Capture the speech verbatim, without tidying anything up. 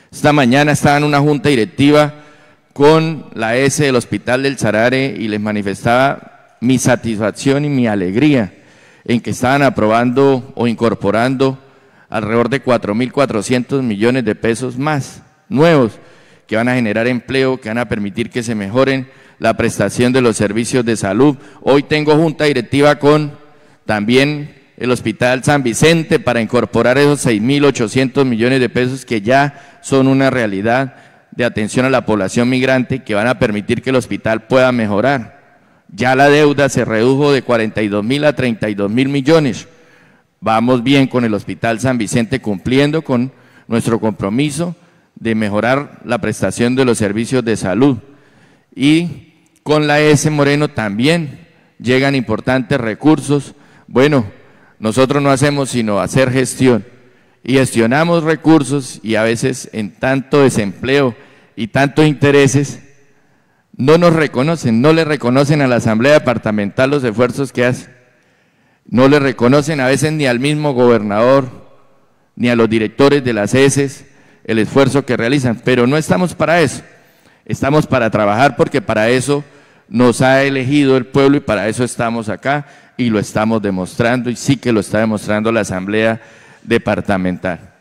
Esta mañana estaba en una junta directiva con la E S del Hospital del Sarare y les manifestaba mi satisfacción y mi alegría en que estaban aprobando o incorporando alrededor de cuatro mil cuatrocientos millones de pesos más, nuevos, que van a generar empleo, que van a permitir que se mejoren la prestación de los servicios de salud. Hoy tengo junta directiva con también el Hospital San Vicente para incorporar esos seis mil ochocientos millones de pesos que ya son una realidad de atención a la población migrante, que van a permitir que el hospital pueda mejorar. Ya la deuda se redujo de cuarenta y dos mil a treinta y dos mil millones. Vamos bien con el Hospital San Vicente, cumpliendo con nuestro compromiso de mejorar la prestación de los servicios de salud. Y con la E S Moreno también llegan importantes recursos. Bueno, nosotros no hacemos sino hacer gestión y gestionamos recursos, y a veces en tanto desempleo y tantos intereses no nos reconocen, no le reconocen a la Asamblea Departamental los esfuerzos que hace, no le reconocen a veces ni al mismo gobernador ni a los directores de las E S Es el esfuerzo que realizan, pero no estamos para eso, estamos para trabajar, porque para eso nos ha elegido el pueblo y para eso estamos acá y lo estamos demostrando, y sí que lo está demostrando la Asamblea Departamental.